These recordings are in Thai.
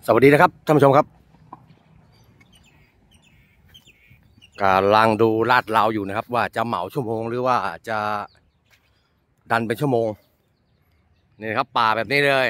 สวัสดีนะครับท่านผู้ชมครับกำลังดูลาดราวอยู่นะครับว่าจะเหมาชั่วโมงหรือว่าจะดันเป็นชั่วโมงนี่ครับป่าแบบนี้เลย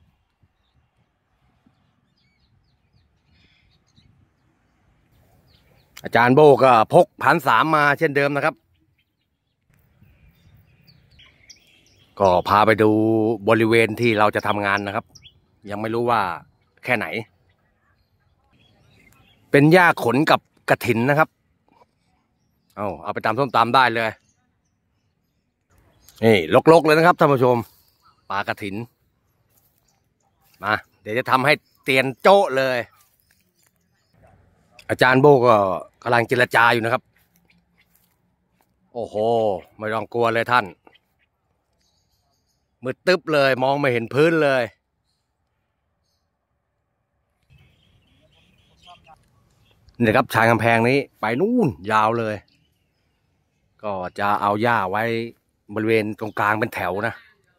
อาจารย์โบก็พก1,300มาเช่นเดิมนะครับก็พาไปดูบริเวณที่เราจะทำงานนะครับยังไม่รู้ว่าแค่ไหนเป็นหญ้าขนกับกฐินนะครับเอาไปตำส้มตำได้เลยนี่ลกๆเลยนะครับท่านผู้ชมปลากฐินมาเดี๋ยวจะทำให้เตียนโจ๊ะเลยอาจารย์โบก็กำลังเจรจาอยู่นะครับโอ้โหไม่ต้องกลัวเลยท่านมืดตึ๊บเลยมองไม่เห็นพื้นเลยนี่ครับชายกำแพงนี้ไปนู่นยาวเลยก็จะเอาหญ้าไว้บริเวณตรงกลางเป็นแถวนะ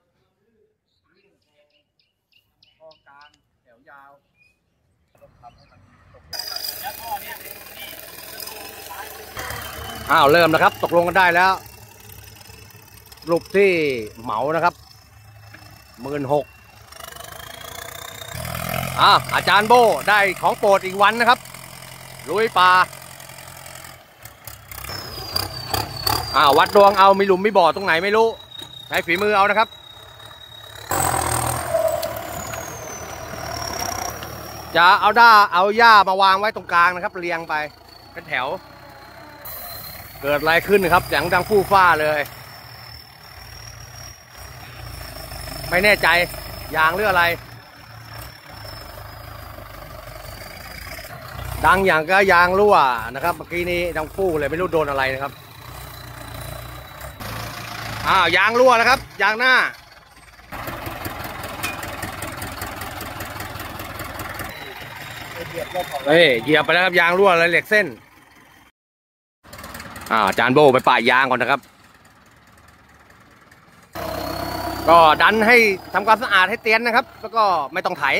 เริ่มแล้วครับตกลงกันได้แล้วรูปที่เหมานะครับ16,000อาจารย์โบได้ของโปรดอีกวันนะครับลุยป่าวัดดวงเอามีหลุมมีบ่อตรงไหนไม่รู้ใช้ฝีมือเอานะครับจะเอาหญ้ามาวางไว้ตรงกลางนะครับเรียงไปเป็นแถวเกิดอะไรขึ้นครับเสียงดังฟู่ฟ้าเลยไม่แน่ใจยางหรืออะไรดังอย่างก็ยางรั่วนะครับเมื่อกี้นี้ดังฟู่เลยไม่รู้โดนอะไรนะครับยางรั่วนะครับยางหน้าเหยียบไปแล้วครับยางรั่วเลยเหล็กเส้นอาจารย์โบไปปะยางก่อนนะครับก็ดันให้ทำความสะอาดให้เตียนนะครับแล้วก็ไม่ต้องไถ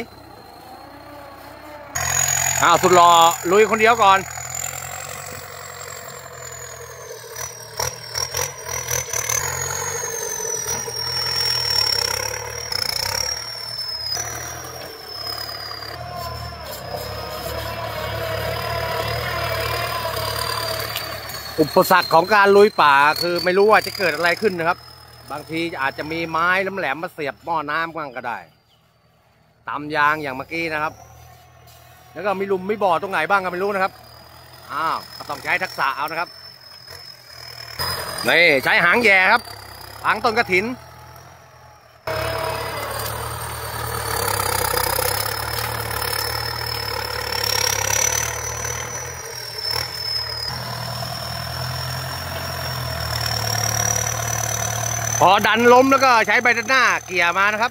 สุดหล่อลุยคนเดียวก่อนอุปสรรคของการลุยป่าคือไม่รู้ว่าจะเกิดอะไรขึ้นนะครับบางทีอาจจะมีไม้แหลมๆมาเสียบหม้อน้ำก็ได้ตำยางอย่างเมื่อกี้นะครับแล้วก็มีหลุมมีบ่อตรงไหนบ้างก็ไม่รู้นะครับก็ต้องใช้ทักษะเอานะครับนี่ใช้หางแย่ครับหางต้นกฐินพอดันล้มแล้วก็ใช้ใบด้านหน้าเกี่ยมานะครับ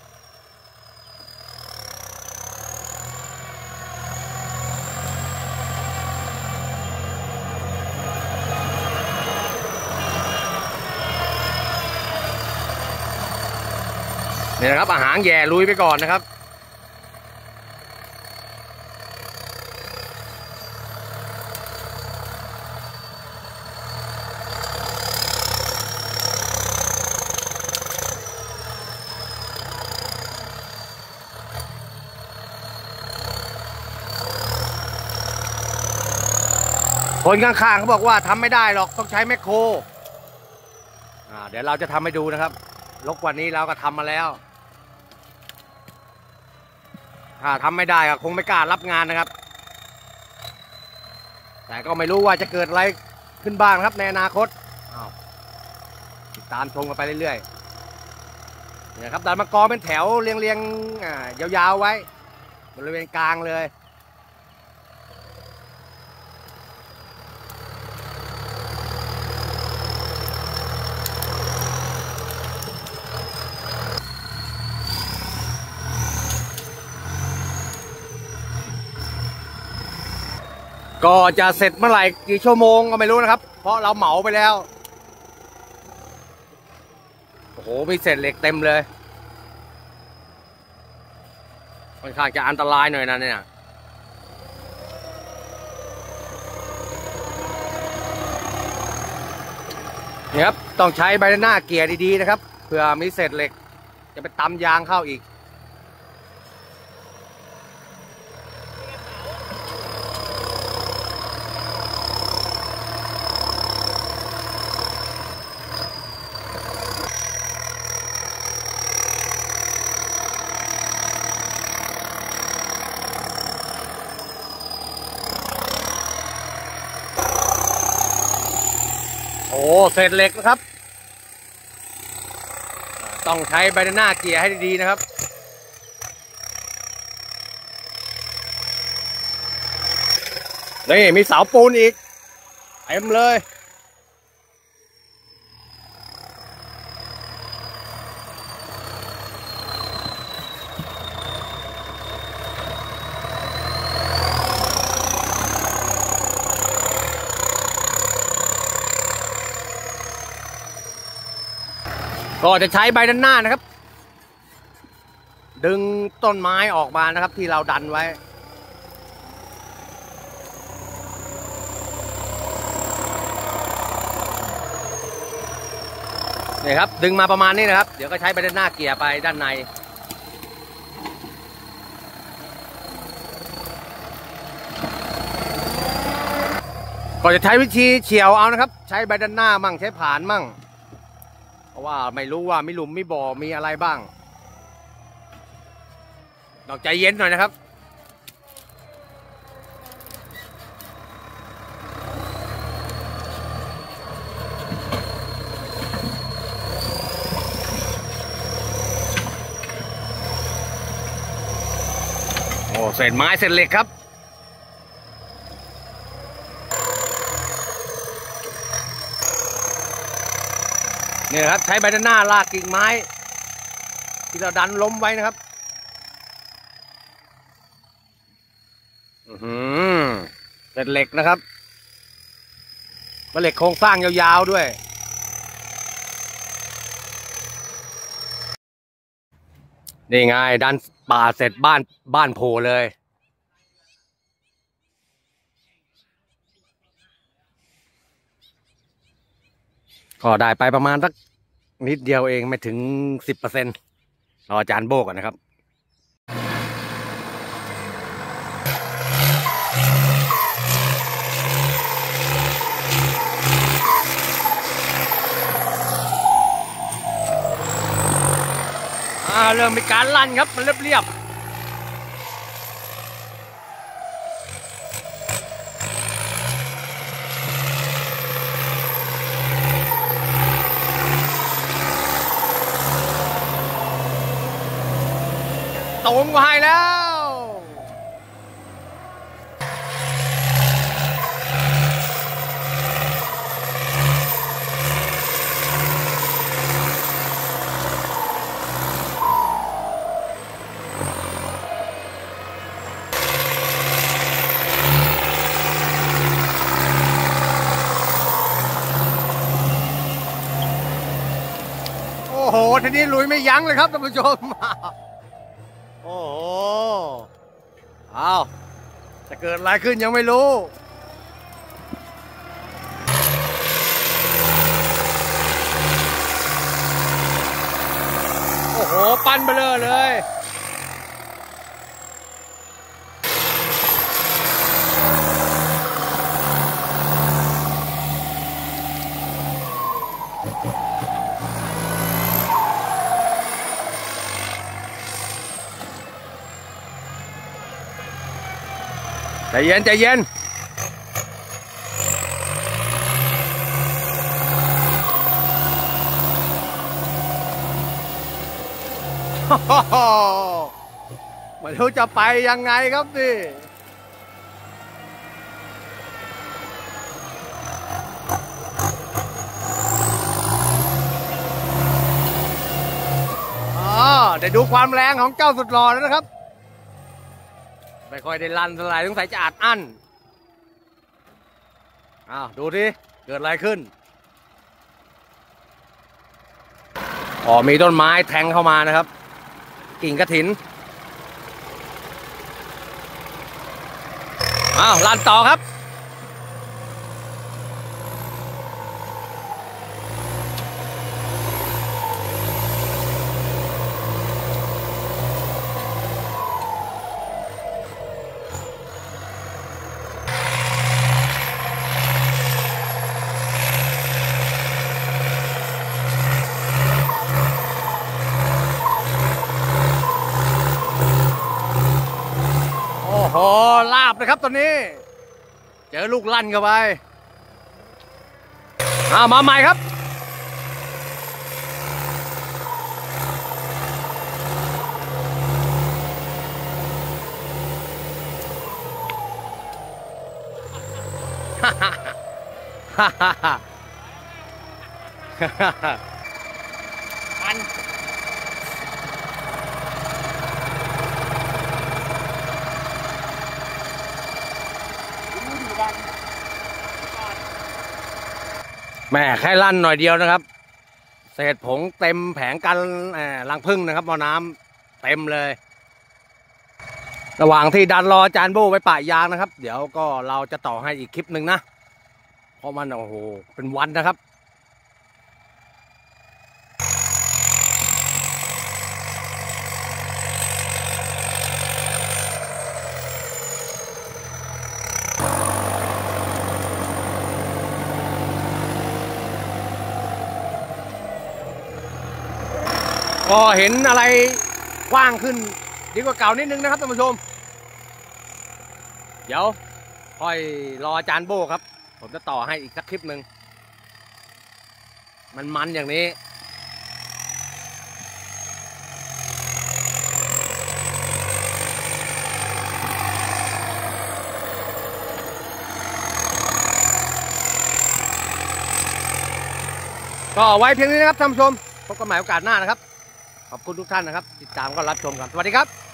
นี่นะครับหางแย่ลุยไปก่อนนะครับคนข้างๆเขาบอกว่าทำไม่ได้หรอกต้องใช้แมคโครเดี๋ยวเราจะทำให้ดูนะครับลกวันนี้เราก็ทำมาแล้วถ้าทำไม่ได้ก็คงไม่กล้ารับงานนะครับแต่ก็ไม่รู้ว่าจะเกิดอะไรขึ้นบ้างครับในอนาคตติดตามชมกันไปเรื่อยๆนี่ครับดันมากองเป็นแถวเรียงๆยาวๆไว้บริเวณกลางเลยก็จะเสร็จเมื่อไหร่กี่ชั่วโมงก็ไม่รู้นะครับเพราะเราเหมาไปแล้วโอ้โหมีเศษเหล็กเต็มเลยค่อนข้างจะอันตรายหน่อยนะเนี่ยนี่ครับต้องใช้ใบหน้าเกียร์ดีๆนะครับเผื่อมีเศษเหล็กจะไปตำยางเข้าอีกโอ้เศษเหล็กนะครับต้องใช้ใบหน้าเกียร์ให้ดีๆนะครับนี่มีเสาปูนอีกเต็มเลยก็จะใช้ใบด้านหน้านะครับดึงต้นไม้ออกมานะครับที่เราดันไว้นี่ครับดึงมาประมาณนี้นะครับเดี๋ยวก็ใช้ใบด้านหน้าเกี่ยไปด้านในก็จะใช้วิธีเฉียวเอานะครับใช้ใบด้านหน้ามั่งใช้ผ่านมั่งเพราะว่าไม่รู้ว่ามีหลุมมีบ่อมีอะไรบ้างต้องใจเย็นหน่อยนะครับโอ้เศษไม้เศษเหล็กครับนี่นะครับใช้ใบด้านหน้าลากกิ่งไม้ที่เราดันล้มไว้นะครับเศษเหล็กนะครับเป็นเหล็กโครงสร้างยาวๆด้วยนี่ไงดันป่าเสร็จบ้านโผล่เลยก็ได้ไปประมาณสักนิดเดียวเองไม่ถึง 10%รออาจารย์โบก่อนนะครับเริ่มมีการลั่นครับมันเรียบตรงไปแล้วโอ้โหทีนี้ลุยไม่ยั้งเลยครับท่านผู้ชมโอ้โหอ้าวจะเกิดอะไรขึ้นยังไม่รู้โอ้โหปั้นเบลอเลยใจเย็นใจเย็นไม่รู้จะไปยังไงครับดิได้ดูความแรงของเจ้าสุดหล่อแล้วนะครับไม่ค่อยได้ลั่นเท่าไหร่สงสัยจะอัดอั้นดูดิเกิดอะไรขึ้นมีต้นไม้แทงเข้ามานะครับกิ่งกฐินอ้าวลั่นต่อครับโอ้โหลาบเลยครับตอนนี้เจอลูกลั่นเข้าไปมาใหม่ครับ มันแม่แค่ลั่นหน่อยเดียวนะครับเศษผงเต็มแผงกันรังผึ้งนะครับหม้อน้ำเต็มเลย ระหว่างที่ดันรอจานโบ้ไปปะยางนะครับเดี๋ยวก็เราจะต่อให้อีกคลิปหนึ่งนะเพราะมันโอ้โหเป็นวันนะครับก็เห็นอะไรกว้างขึ้นดีกว่าเก่านิดนึงนะครับท่านผู้ชมเดี๋ยวค่อยรอจานโบ้ครับผมจะต่อให้อีกสักคลิปหนึ่งมันอย่างนี้ก็ไว้เพียงนี้นะครับท่านผู้ชมพบกันใหม่โอกาสหน้านะครับขอบคุณทุกท่านนะครับติดตามก็รับชมกันสวัสดีครับ